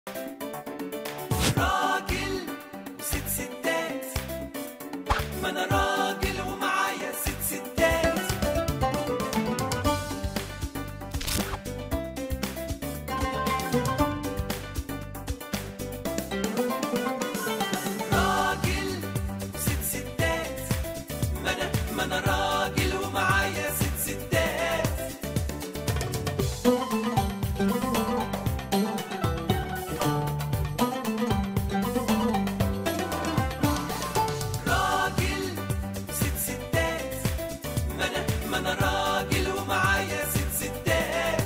راجل وست ستات، ما انا راجل ومعايا ست ستات. راجل وست ستات، ما انا راجل ومعايا ست ستات. راجل ست ستات، ما انا راجل ومعايا ست ستات.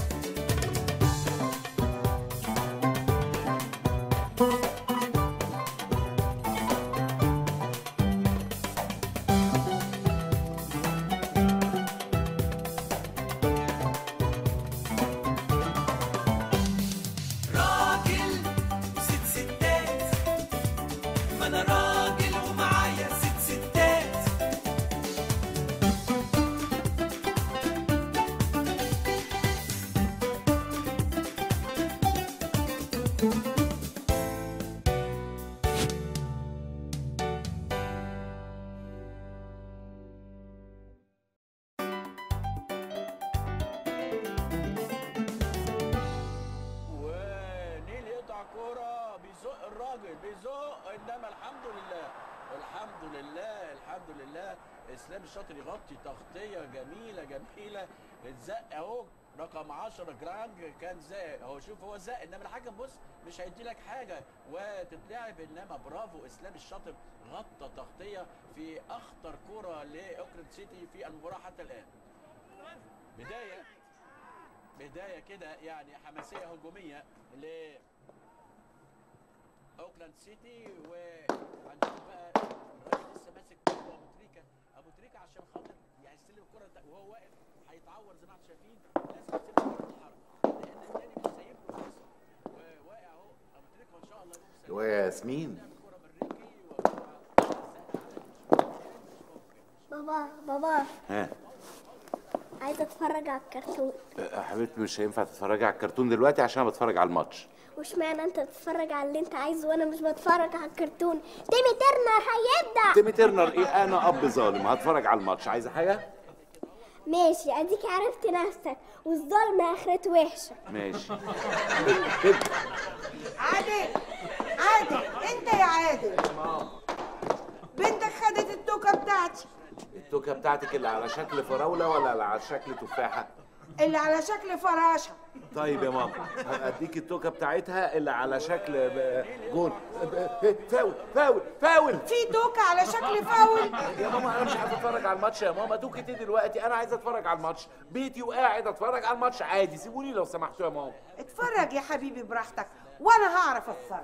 راجل وست ستات، ما انا راجل ومعايا ست ستات. ونيل يقطع كوره بيزق الراجل بيزق، انما الحمد لله الحمد لله الحمد لله اسلام الشاطر يغطي تغطيه جميله جميله. اتزق اهو رقم 10 جرانج كان زق اهو، شوف هو زق انما الحكم بص مش هيدي لك حاجه وتتلعب، انما برافو اسلام الشاطر غطى تغطيه في اخطر كوره لاوكلاند سيتي في المباراه حتى الان. بدايه كده يعني حماسيه هجوميه ل اوكلاند سيتي، وهنشوف بقى الراجل لسه ماسك كوره ابو تريكه عشان خاطر يعني يستلم الكوره وهو واقف هيتعور زي ما انتم شايفين، لازم يستلم الكوره بالحركه لان الثاني مش سايب له فرصه، وواقع اهو ابو تريكه وان شاء الله يقوم ويا ياسمين بابا ها عايزه اتفرج على الكرتون. حبيبتي مش هينفع تتفرجي على الكرتون دلوقتي عشان انا بتفرج على الماتش. واشمعنى انت تتفرج على اللي انت عايزه وانا مش بتفرج على الكرتون؟ تيمي ترنر هيبدأ. تيمي ترنر ايه؟ انا اب ظالم هتفرج على الماتش. عايزه حاجه؟ ماشي، اديك عرفت نفسك والظلم اخرته وحشه. ماشي. عادل انت يا عادل، بنتك خدت التوكه بتاعتي. التوكه بتاعتك اللي على شكل فراوله ولا اللي على شكل تفاحه؟ اللي على شكل فراشه. طيب يا ماما هديك التوكه بتاعتها اللي على شكل جون. فاول في توكه على شكل فاول. يا ماما انا مش عايز اتفرج على الماتش يا ماما. توكة ايه دلوقتي؟ انا عايز اتفرج على الماتش، بيتي وقاعد اتفرج على الماتش عادي. سيبوني لو سمحتوا يا ماما. اتفرج يا حبيبي براحتك وانا هعرف اتصرف.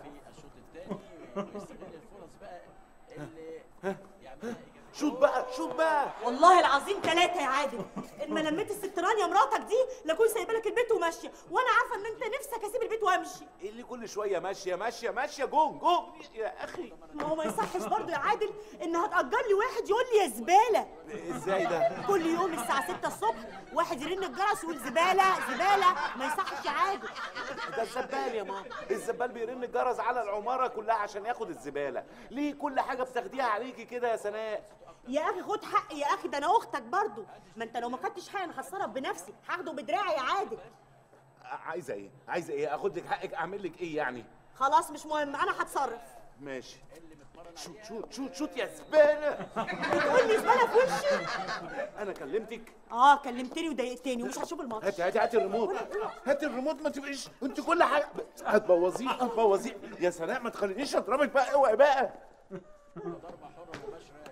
شوط بقى. والله العظيم 3 يا عادل. ان ما لميت الستران يا مراتك دي لاكون سايبه لك البيت وماشيه، وانا عارفه ان انت نفسك اسيب البيت وامشي. ايه اللي كل شويه ماشيه جون يا اخي؟ ما هو ما يصحش برضه يا عادل ان هتأجر لي واحد يقول لي يا زباله. ازاي ده؟ كل يوم الساعه 6 الصبح واحد يرن الجرس ويقول زباله. ما يصحش يا عادل. ده الزبال يا ماما، الزبال بيرن الجرس على العماره كلها عشان ياخد الزباله. ليه كل حاجه بتاخديها عليكي كده يا سناء؟ يا اخي خد حقي يا اخي، ده انا اختك برضه. ما انت لو ما خدتش حقي انا هتصرف بنفسي، هاخده بدراعي يا عادل. عايزه ايه؟ اخد لك حقك اعمل لك ايه يعني؟ خلاص مش مهم، انا هتصرف. ماشي. شوت يا زباله. بتقول لي زباله في وشي؟ انا كلمتك؟ كلمتني وضايقتني ومش هتشوف الماتش. هاتي الريموت. هاتي الريموت. ما تبقيش انت كل حاجه هتبوظيه يا سناء. ما تخلينيش اضربك بقى. اوعي بقى. ضربه حره مباشره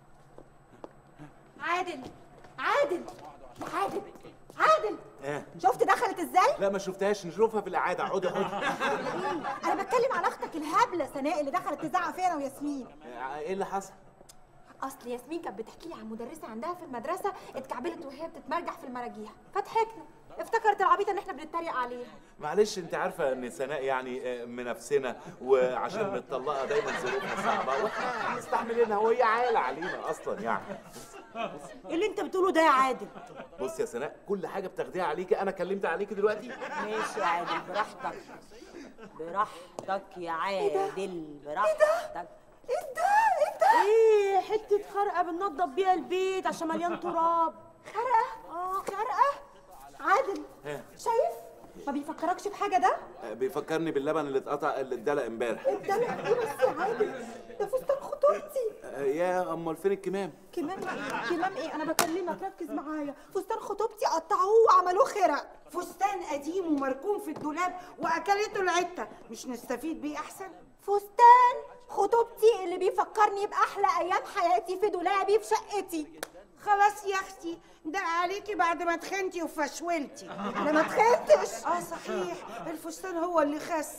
عادل شفت دخلت ازاي؟ لا ما شفتهاش، نشوفها في الاعاده. اقعدي. انا بتكلم على اختك الهبله سناء اللي دخلت تزعق فينا وياسمين. ايه اللي حصل؟ اصل ياسمين كانت بتحكي لي عن مدرسه عندها في المدرسه اتكعبلت وهي بتتمرجح في المراجيح، فضحكنا، افتكرت العبيطه ان احنا بنتريق عليها. معلش انت عارفه ان سناء يعني من نفسنا، وعشان متطلقه دايما ظروفها صعبه واحنا مستحملينها وهي عايله علينا اصلا يعني. ايه اللي انت بتقوله ده يا عادل؟ بص يا سناء، كل حاجه بتاخديها عليكي. انا كلمت عليكي دلوقتي. ماشي يا عادل براحتك. براحتك يا عادل، براحتك. ايه ده؟ ايه حته خرقه بننضف بيها البيت عشان مليان تراب. خرقه؟ خرقه؟ عادل شايف؟ ما بيفكركش بحاجه ده؟ بيفكرني باللبن اللي اتقطع اللي اتدلق امبارح. اتدلق ايه بس يا عادل؟ ده فستان خطوبتي. يا امال فين الكمام؟ كمام ايه؟ انا بكلمك ركز معايا. فستان خطوبتي قطعوه وعملوه خرق. فستان قديم ومركون في الدولاب واكلته العته، مش نستفيد بيه احسن؟ فستان خطوبتي اللي بيفكرني باحلى ايام حياتي في دولابي في شقتي. خلاص يا اختي، ده عليكي بعد ما تخنتي وفشولتي. انا ما تخنتش. صحيح، الفستان هو اللي خس.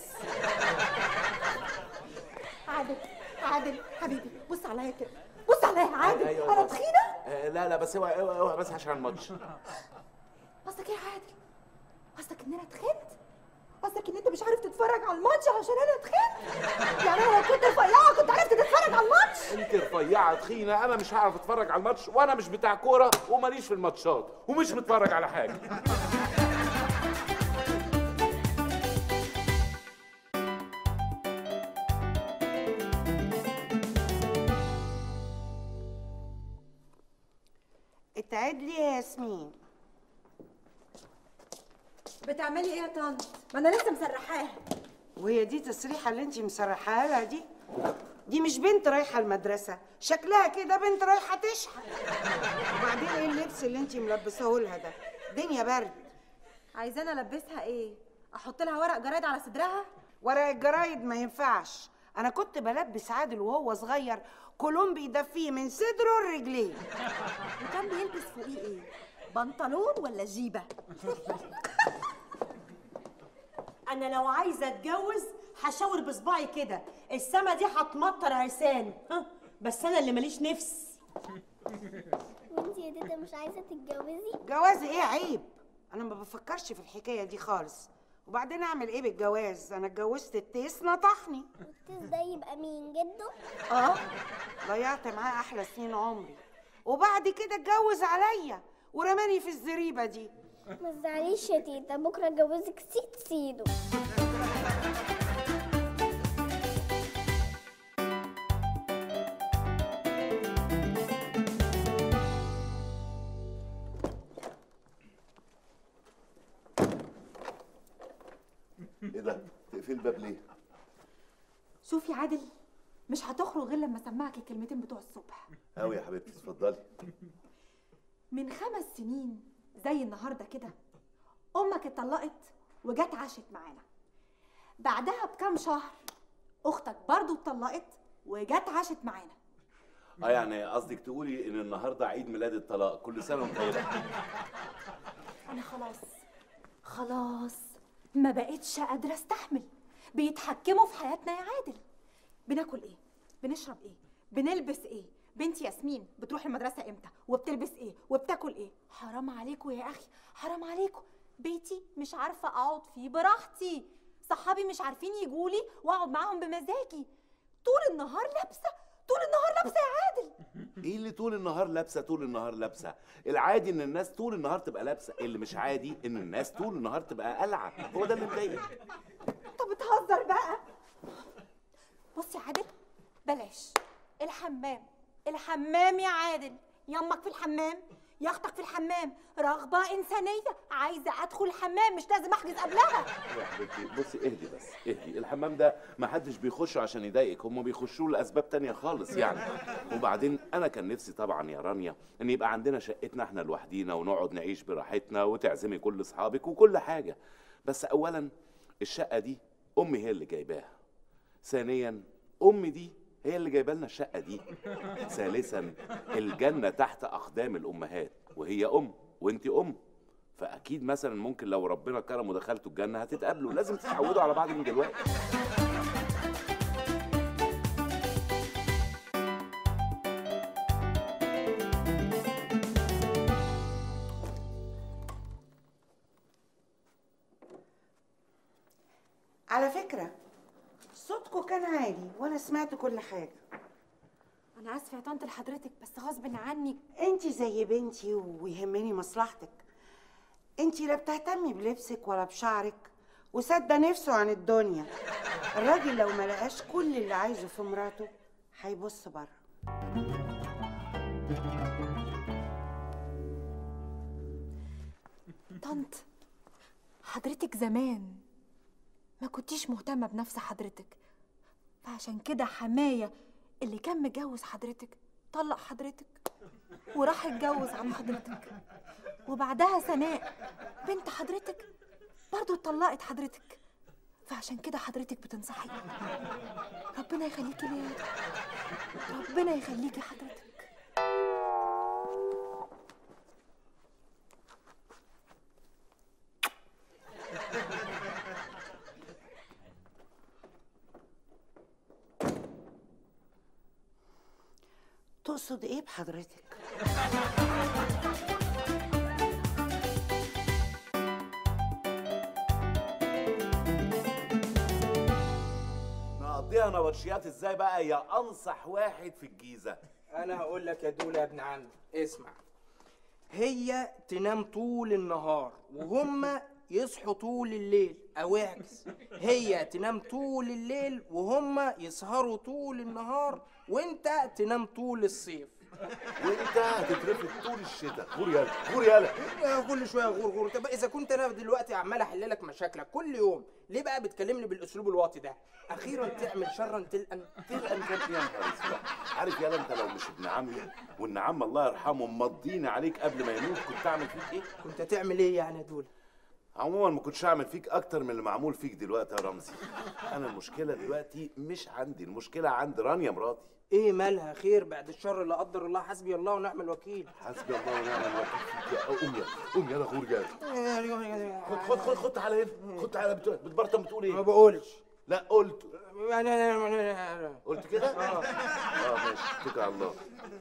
عادل حبيبي بص عليا كده، بص عليا يا عادل. انا تخينه؟ لا بس اوعى بس عشان الماتش. قصدك ايه يا عادل؟ قصدك ان انا تخنت؟ قصدك ان انت مش عارف تتفرج على الماتش عشان انا تخنت؟ يعني انا لو كنت رفيعه كنت عرفت تتفرج على الماتش؟ انت رفيعه تخينه، انا مش هعرف اتفرج على الماتش، وانا مش بتاع كوره وماليش في الماتشات ومش متفرج على حاجه. اتعد لي يا ياسمين. بتعملي ايه يا طنط؟ ما انا لسه مسرحاها. وهي دي تسريحه اللي انت مسرحاها لها دي؟ دي مش بنت رايحه المدرسه، شكلها كده بنت رايحه تشحن. وبعدين ايه اللبس اللي انت ملبساه لها ده؟ الدنيا برد. عايزاني البسها ايه؟ احط لها ورق جرايد على صدرها؟ ورق الجرايد ما ينفعش. انا كنت بلبس عادل وهو صغير كولومبي يدفيه من صدره لرجليه. وكان بيلبس فوقيه ايه؟ بنطلون ولا جيبه؟ انا لو عايزه اتجوز هشاور بصباعي كده، السما دي هتمطر عرسان. بس انا اللي ماليش نفس. وانتي يا تيتا مش عايزه تتجوزي؟ جوازي ايه؟ عيب. انا ما بفكرش في الحكايه دي خالص. وبعدين اعمل ايه بالجواز؟ انا اتجوزت التيس نطحني. والتيس ده يبقى مين؟ جده؟ ضيعت معاه احلى سنين عمري، وبعد كده اتجوز عليا ورماني في الزريبه دي. ما تزعليش يا تيتا، بكره اتجوزك سيدو. ايه ده؟ تقفل الباب ليه؟ شوفي يا عادل، مش هتخرج غير لما اسمعك الكلمتين بتوع الصبح. قوي يا حبيبتي، اتفضلي. من 5 سنين زي النهارده كده امك اتطلقت وجت عاشت معانا. بعدها بكام شهر اختك برضو اتطلقت وجت عاشت معانا. يعني قصدك تقولي ان النهارده عيد ميلاد الطلاق، كل سنه وانت طيبه. انا خلاص ما بقتش قادره استحمل. بيتحكموا في حياتنا يا عادل. بناكل ايه؟ بنشرب ايه؟ بنلبس ايه؟ بنتي ياسمين بتروح المدرسه امتى؟ وبتلبس ايه؟ وبتاكل ايه؟ حرام عليكم يا اخي، حرام عليكم. بيتي مش عارفه اقعد فيه براحتي، صحابي مش عارفين يجولي واقعد معاهم بمزاجي. طول النهار لابسه يا عادل. ايه اللي طول النهار لابسه؟ طول النهار لابسه العادي ان الناس طول النهار تبقى لابسه، اللي مش عادي ان الناس طول النهار تبقى قلعه. هو ده اللي مضايقك. انت بتهزر بقى. بص يا عادل، بلاش الحمام يا عادل. يمك في الحمام، ياختك في الحمام، رغبه انسانيه، عايزه ادخل الحمام مش لازم احجز قبلها. يا حبيبتي بصي، اهدي بس اهدي. الحمام ده ما حدش بيخشه عشان يضايقك، هم بيخشوه لاسباب تانية خالص يعني. وبعدين انا كان نفسي طبعا يا رانيا ان يبقى عندنا شقتنا احنا لوحدينا ونقعد نعيش براحتنا وتعزمي كل اصحابك وكل حاجه. بس اولا الشقه دي امي هي اللي جايباها. ثانيا امي دي هي اللي جايبه لنا الشقه دي. ثالثا الجنه تحت اقدام الامهات، وهي ام وانت ام، فاكيد مثلا ممكن لو ربنا كرم ودخلتوا الجنه هتتقابلوا. لازم تتعودوا على بعض من دلوقتي. على فكره صوتكم كان عالي وانا سمعت كل حاجه. انا اسفه يا طنط لحضرتك، بس غصب عني. انت زي بنتي ويهمني مصلحتك. انت لا بتهتمي بلبسك ولا بشعرك، وسدى نفسه عن الدنيا. الراجل لو ما لقاش كل اللي عايزه في مراته هيبص بره. طنط، حضرتك زمان ما كنتيش مهتمة بنفس حضرتك، فعشان كده حماية اللي كان متجوز حضرتك طلق حضرتك وراح اتجوز عن حضرتك، وبعدها سناء بنت حضرتك برضو اتطلقت حضرتك، فعشان كده حضرتك بتنصحي. ربنا يخليكي ليا، ربنا يخليكي حضرتك. تقصد ايه بحضرتك؟ نقضيها نبطشيات ازاي بقى يا انصح واحد في الجيزه؟ انا هقول لك يا دولة يا ابن عمي، اسمع. هي تنام طول النهار وهم يصحوا طول الليل، او اعكس، هي تنام طول الليل وهم يسهروا طول النهار، وانت تنام طول الصيف، وانت هتترفد طول الشتاء. غور يالا غور يالا. كل شويه غور غور. طب اذا كنت انا دلوقتي عمال احل لك مشاكلك كل يوم، ليه بقى بتكلمني بالاسلوب الواطي ده؟ اخيرا تعمل شرا تلقن كان يا نهار اسود. عارف يالا انت لو مش ابن عمي وان عم الله يرحمه مضيني عليك قبل ما يموت كنت اعمل فيك ايه؟ كنت هتعمل ايه يعني يا دولة؟ عموما ما كنتش هعمل فيك اكتر من اللي معمول فيك دلوقتي يا رمزي. انا المشكله دلوقتي مش عندي، المشكله عند رانيا مراتي. ايه مالها؟ خير بعد الشر، لا قدر الله، حسبي الله ونعم الوكيل. حسبي الله ونعم الوكيل فيك يا قوم يلا قوم يلا غور يلا. خد تعالى هنا، خد تعالى. بتبرطم بتقول ايه؟ ما بقولش. لا قلت. يعني قلت كده؟ ماشي اتكل على الله.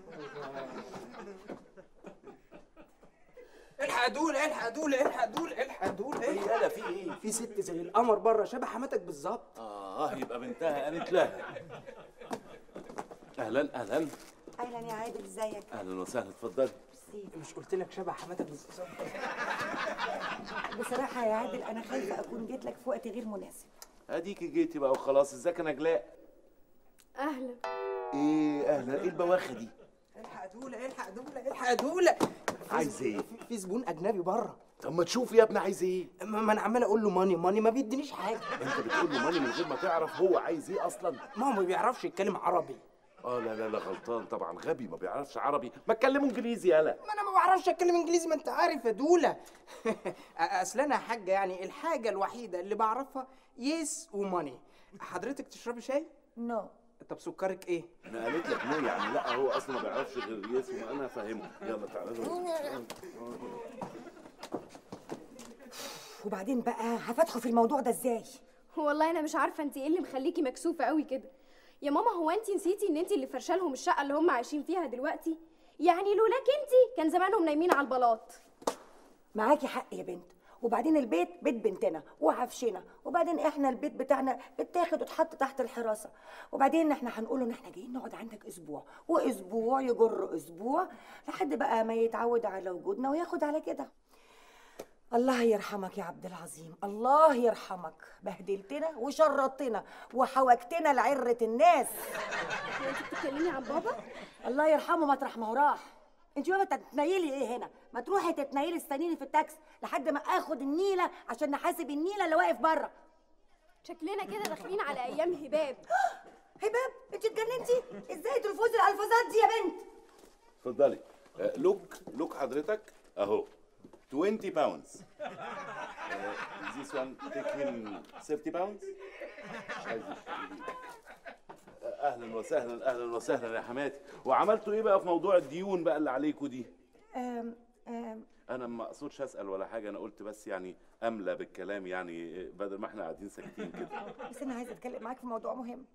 الحق دول الحق دول الحق دول الحق دول. ايه يالا في ايه؟ في ست زي القمر بره شبه حماتك بالظبط. يبقى بنتها قالت لها. اهلا اهلا اهلا يا عادل، ازيك؟ اهلا وسهلا، اتفضلي. مش قلت لك شبه حماتك بالظبط؟ بصراحه يا عادل انا خايفه اكون جيت لك في وقت غير مناسب. اديكي جيتي بقى وخلاص. ازيك يا نجلاء؟ اهلا. ايه اهلا؟ ايه البواخه دي؟ الحق دولة الحق دولة الحق دولة. عايز ايه؟ في زبون اجنبي بره. طب ما تشوف يا ابني عايز ايه؟ ما انا عمال اقول له ماني ماني ما بيدينيش حاجه. انت بتقول له ماني من غير ما تعرف هو عايز ايه اصلا؟ ما هو ما بيعرفش يتكلم عربي. لا غلطان طبعا، غبي ما بيعرفش عربي. ما تكلمه انجليزي يالا. ما انا ما بعرفش اتكلم انجليزي، ما انت عارف يا دوله. اصل انا يا حاجه يعني الحاجه الوحيده اللي بعرفها يس وماني. حضرتك تشربي شاي؟ نو. طب سكرك ايه؟ انا قالت لك نو يعني لا، هو اصلا ما بيعرفش غير يس وانا فاهمه. يلا تعالى. وبعدين بقى هفتحوا في الموضوع ده ازاي؟ والله انا مش عارفه انت ايه اللي مخليكي مكسوفه قوي كده يا ماما. هو انت نسيتي ان انت اللي فرشالهم الشقه اللي هم عايشين فيها دلوقتي؟ يعني لولاك انت كان زمانهم نايمين على البلاط. معاكي حق يا بنت، وبعدين البيت بيت بنتنا وعفشنا، وبعدين احنا البيت بتاعنا اتاخد واتحط تحت الحراسه، وبعدين احنا هنقول ان احنا جايين نقعد عندك اسبوع، واسبوع يجر اسبوع لحد بقى ما يتعود على وجودنا وياخد على كده. الله يرحمك يا عبد العظيم، الله يرحمك، بهدلتنا وشرطتنا وحوجتنا لعرة الناس. هو انت بتتكلمي عن بابا؟ الله يرحمه مطرح ما هو راح. انت بقى تتنيلي ايه هنا؟ ما تروحي تتنيلي استنيني في التاكسي لحد ما اخد النيله عشان نحاسب النيله اللي واقف بره. شكلنا كده داخلين على ايام هباب. هباب؟ انت اتجننتي؟ ازاي تلفظي الالفاظات دي يا بنت؟ اتفضلي. لوك حضرتك اهو 20 pounds. This one take him 30 pounds. مش عايز اهلا وسهلا اهلا وسهلا يا حماتي. وعملتوا ايه بقى في موضوع الديون بقى اللي عليكوا دي؟ انا ما اقصدش اسال ولا حاجه، انا قلت بس يعني املى بالكلام يعني بدل ما احنا قاعدين ساكتين كده. بس انا عايزه اتكلم معاك في موضوع مهم.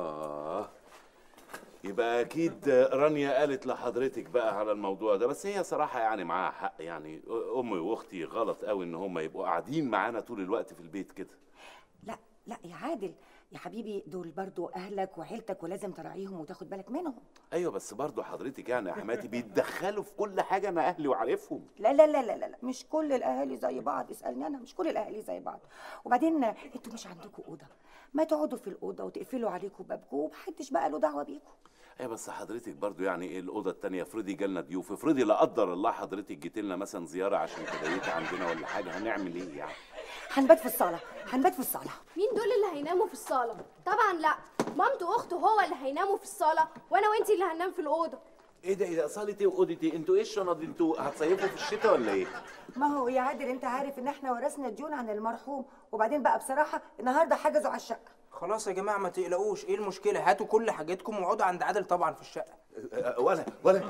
يبقى اكيد رانيا قالت لحضرتك بقى على الموضوع ده، بس هي صراحه يعني معاها حق. يعني امي واختي غلط قوي ان هم يبقوا قاعدين معانا طول الوقت في البيت كده. لا يا عادل، يا حبيبي دول برضو اهلك وعيلتك ولازم تراعيهم وتاخد بالك منهم. ايوه بس برضه حضرتك يعني يا حماتي بيتدخلوا في كل حاجه، انا اهلي وعارفهم. لا لا لا لا لا، مش كل الاهالي زي بعض، اسالني انا، مش كل الاهالي زي بعض. وبعدين انتوا مش عندكم اوضه، ما تقعدوا في الاوضه وتقفلوا عليكم بابكم ومحدش بقى له دعوه بيكم. ايوه بس حضرتك برضه يعني ايه الاوضه التانيه؟ افرضي جالنا ضيوف، افرضي لا قدر الله حضرتك جيت لنا مثلا زياره عشان تبيتي عندنا ولا حاجه، هنعمل ايه يعني؟ هنبات في الصاله، هنبات في الصاله. مين دول اللي هيناموا في الصاله؟ طبعا لا، مامته واخته هو اللي هيناموا في الصاله، وانا وانتي اللي هننام في الاوضه. ايه ده صاله ايه واوضه ايه؟ انتوا ايه الشنط دي؟ انتوا هتصيفوا في الشتاء ولا ايه؟ ما هو يا عادل انت عارف ان احنا ورثنا ديون عن المرحوم، وبعدين بقى بصراحه النهارده حجزوا على الشقه. خلاص يا جماعه ما تقلقوش، ايه المشكله؟ هاتوا كل حاجتكم واقعدوا عند عادل طبعا في الشقه. ولا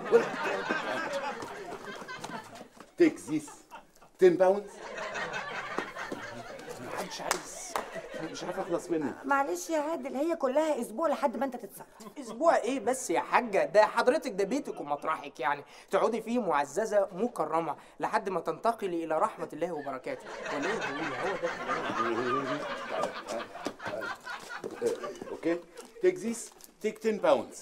تيك ذيس 10 باوندز. محدش عايز، مش عارف اخلص منه. معلش يا عادل هي كلها اسبوع لحد ما انت تتصرف. اسبوع ايه بس يا حاجه؟ ده حضرتك ده بيتك ومطرحك، يعني تقعدي فيه معززه مكرمه لحد ما تنتقلي الى رحمه الله وبركاته. ولا ايه تقولي؟ هو ده الكلام. اوكي تيك ذيس، تيك 10 باوندز.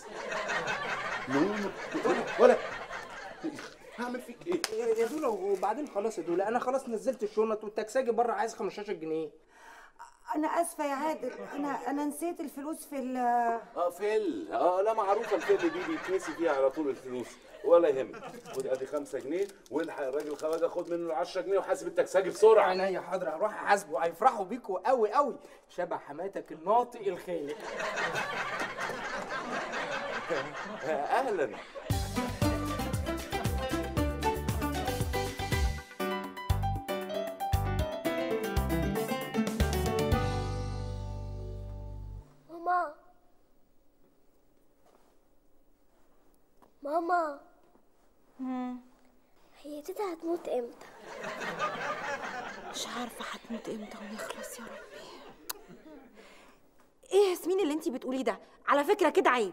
ولا هعمل فيك ايه؟ يا دولا وبعدين خلاص يا دولا، انا خلاص نزلت الشنط والتكساجي بره عايز 15 جنيه. انا اسفه يا عادل، انا نسيت الفلوس في فل لا معروفه الفل دي بيتنسي فيها على طول الفلوس، ولا يهمك. خد ادي 5 جنيه والحق الراجل خواجه خد منه 10 جنيه وحاسب التكساجي بسرعه. عينيا حاضر، هروح احاسبه، هيفرحوا بيكوا قوي قوي، شبه حماتك الناطق الخالق. اهلا. ماما هي تيتا هتموت امتى؟ مش عارفه هتموت امتى ونخلص يا ربي. ايه ياسمين اللي انتي بتقوليه ده؟ على فكره كده عيب.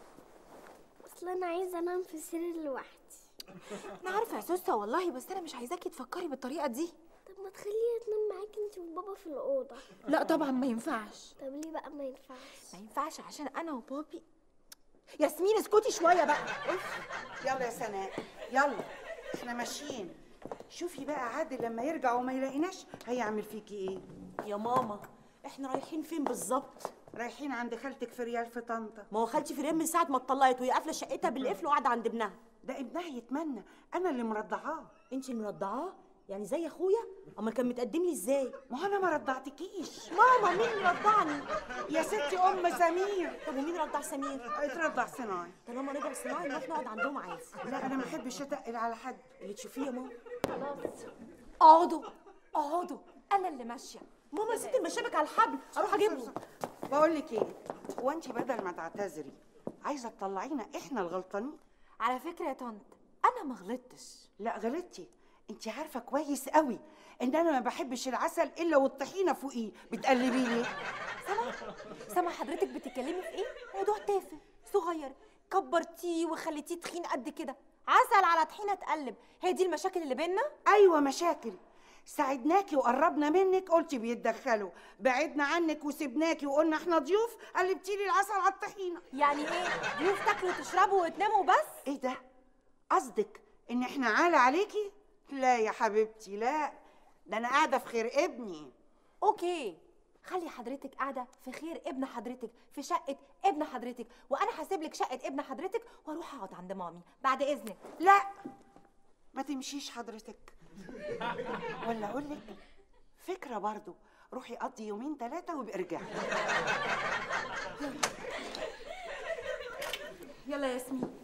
اصل انا عايزه انام في السرير لوحدي. انا عارفه يا سوسه والله، بس انا مش عايزاكي تفكري بالطريقه دي. طب ما تخليها تنام معاكي انت وبابا في الاوضه. لا طبعا ما ينفعش. طب ليه بقى ما ينفعش؟ ما ينفعش عشان انا وبابي. ياسمين اسكتي شويه بقى. يلا يا سناء يلا احنا ماشيين. شوفي بقى عادل لما يرجع وما يلاقيناش هيعمل فيكي ايه؟ يا ماما احنا رايحين فين بالظبط؟ رايحين عند خالتك في ريال في طنطا. ما هو خالتي في ريال من ساعه ما اتطلقت وهي قافله شقتها بالقفل وقاعده عند ابنها. ده ابنها يتمنى، انا اللي مرضعاه. انت اللي مرضعاه؟ يعني زي اخويا؟ امال كان متقدم لي ازاي؟ ما هو انا ما رضعتكيش. ماما مين اللي رضعني؟ يا ستي ام سمير. طب ومين رضع سمير؟ اترضع صناعي. طالما رضع صناعي نروح نقعد عندهم عادي. لا انا ما بحبش اتقل على حد. اللي تشوفيه يا ماما. خلاص اقعدوا انا اللي ماشيه. ماما يا ستي مشابك على الحبل، اروح اجيبهم. بقول لك ايه، هو انت بدل ما تعتذري عايزه تطلعينا احنا الغلطانين؟ على فكره يا طنط انا ما غلطتش. لا غلطتي، انت عارفه كويس قوي ان انا ما بحبش العسل الا والطحينه فوقيه. بتقلبي ليه؟ سامع حضرتك بتتكلمي في ايه؟ موضوع تافه صغير كبرتيه وخليتيه تخين قد كده. عسل على طحينه تقلب، هي دي المشاكل اللي بينا؟ ايوه مشاكل. ساعدناكي وقربنا منك قلتي بيتدخلوا، بعدنا عنك وسبناكي وقلنا احنا ضيوف قلبتي لي العسل على الطحينه. يعني ايه؟ ضيوف تاكلوا وتشربوا وتناموا بس؟ ايه ده؟ قصدك ان احنا عالة عليكي؟ لا يا حبيبتي لا، ده انا قاعده في خير ابني. اوكي خلي حضرتك قاعده في خير ابن حضرتك في شقه ابن حضرتك، وانا هسيب لك شقه ابن حضرتك واروح اقعد عند مامي بعد اذنك. لا ما تمشيش حضرتك. ولا اقول لك فكره برضو، روحي قضي يومين 3 وابقي ارجعي. يلا يا ياسمين.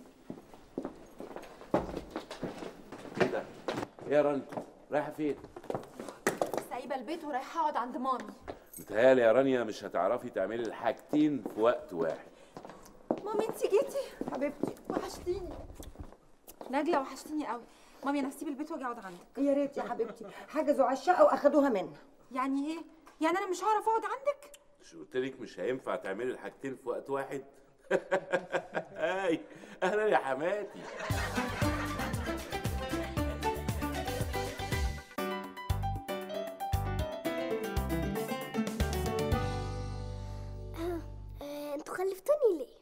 ايه ده؟ ايه يا راني؟ رايحه فين؟ سايبه البيت ورايحه اقعد عند مامي. متهيألي يا رانيا مش هتعرفي تعملي الحاجتين في وقت واحد. مامي انت جيتي؟ حبيبتي وحشتيني. نجلة وحشتيني قوي. مامي انا هسيب البيت واجي اقعد عندك. يا ريت يا حبيبتي، حجزوا على الشقه واخدوها منا. يعني ايه؟ يعني انا مش هعرف اقعد عندك؟ مش قلت لك مش هينفع تعملي الحاجتين في وقت واحد؟ هاي اهلا يا حماتي. خلفتوني ليه؟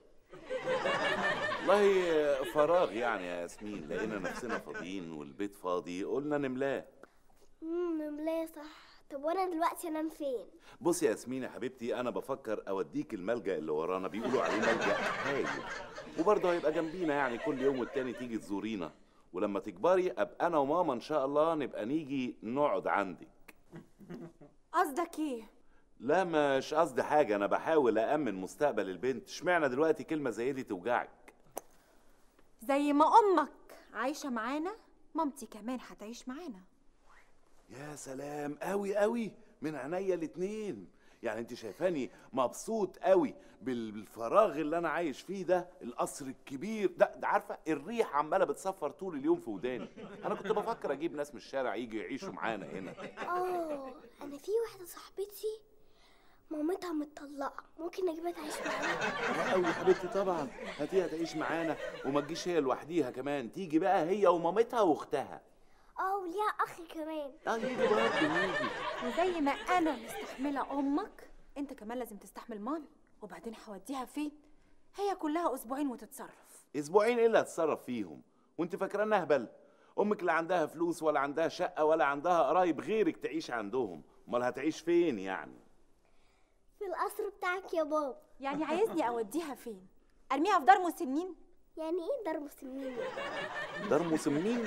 والله فراغ يعني يا ياسمين، لقينا نفسنا فاضيين والبيت فاضي قلنا نملاه. نملاه صح. طب وانا دلوقتي انام فين؟ بصي يا ياسمين يا حبيبتي، انا بفكر اوديك الملجأ اللي ورانا، بيقولوا عليه ملجأ هايل، وبرضه هيبقى جنبينا يعني كل يوم والتاني تيجي تزورينا، ولما تكبري ابقى انا وماما ان شاء الله نبقى نيجي نقعد عندك. قصدك ايه؟ لا مش قصدي حاجه، انا بحاول أأمن مستقبل البنت. اشمعنى دلوقتي كلمه زي دي توجعك؟ زي ما امك عايشه معانا مامتي كمان هتعيش معانا. يا سلام، قوي قوي من عينيا الاتنين. يعني انت شايفاني مبسوط قوي بالفراغ اللي انا عايش فيه ده، القصر الكبير ده عارفه الريح عماله بتصفر طول اليوم في وداني. انا كنت بفكر اجيب ناس من الشارع يجي يعيشوا معانا هنا. انا في واحده صاحبتي مامتها متطلقه، ممكن اجيبها تعيش معانا؟ قوي يا حبيبتي طبعا، هاتيها تعيش معانا، وما تجيش هي لوحديها كمان، تيجي بقى هي ومامتها واختها. وليها اخ كمان. يجي برضه يجي. وزي ما انا مستحمله امك انت كمان لازم تستحمل مامي. وبعدين هوديها فين؟ هي كلها اسبوعين وتتصرف. اسبوعين ايه اللي هتتصرف فيهم؟ وانت فاكراها اهبل؟ امك لا عندها فلوس ولا عندها شقه ولا عندها قرايب غيرك تعيش عندهم، امال هتعيش فين يعني؟ في القصر بتاعك يا بابا. يعني عايزني اوديها فين؟ ارميها في دار مسنين؟ يعني ايه دار مسنين؟ دار مسنين؟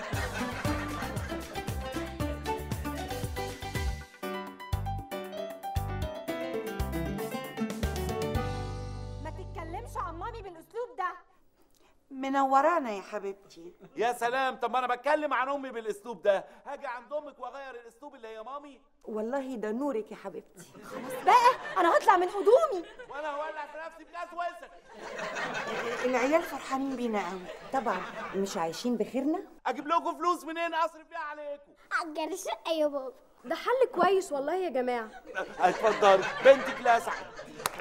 ما تتكلمش عن مامي بالاسلوب ده. منورانا يا حبيبتي. يا سلام، طب ما انا بتكلم عن امي بالاسلوب ده، هاجي عند امك واغير الاسلوب اللي هي مامي؟ والله ده نورك يا حبيبتي. خلاص بقى انا هطلع من هدومي. وانا هولع في نفسي بجاز وسخ. العيال فرحانين بينا قوي. طبعا مش عايشين بخيرنا. اجيب لكم فلوس منين اصرف بيها عليكم؟ اجر الشقه يا بابا. ده حل كويس والله يا جماعه. اتفضلي بنتك لا سعد.